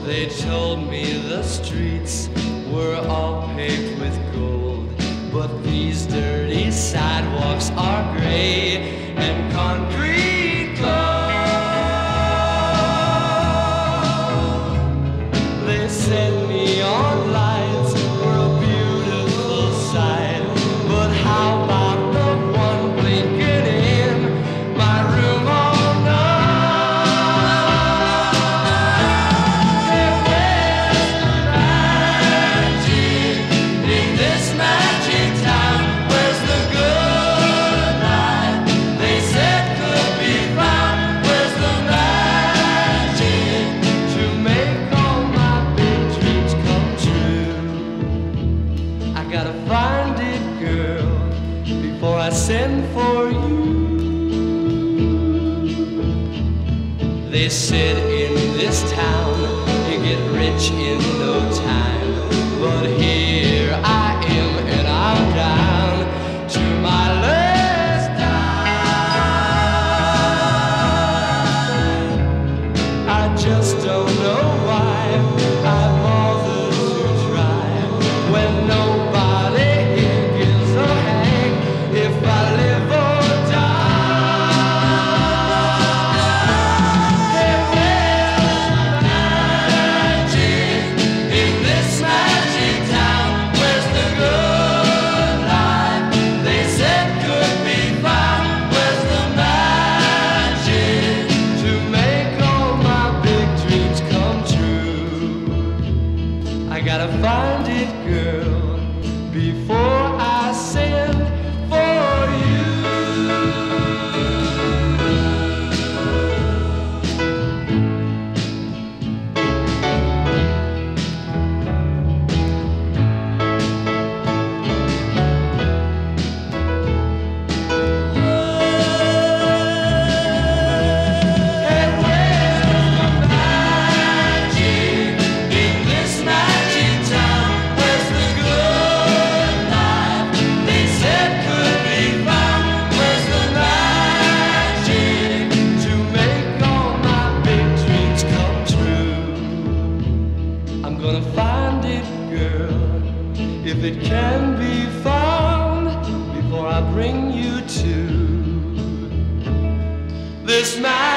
They told me the streets were all paved with gold, but these dirty sidewalks are gray and concrete cold. They set me on lights for a beautiful sight, but how about the one blinking in my room all night? Hey, where's the magic in this magic town? Where's the good life they said could be found? Where's the magic to make all my big dreams come true? I gotta find it, girl, before I send for you. They said in this town you get rich in no time, but here I am and I'm down to my last dime. I just don't know why I bother to try when nobody here gives a hang if I live or die. Hey, where's the magic in this magic town? Where's the good life they said could be found? Where's the magic to make all my big dreams come true? I gotta find it, girl, before I send for you. Hey, where's the magic in this magic town? Where's the good life they said could be found? Where's the magic to make all my big dreams come true? I'm gonna find it, girl, if it can be found, before I bring you to this magic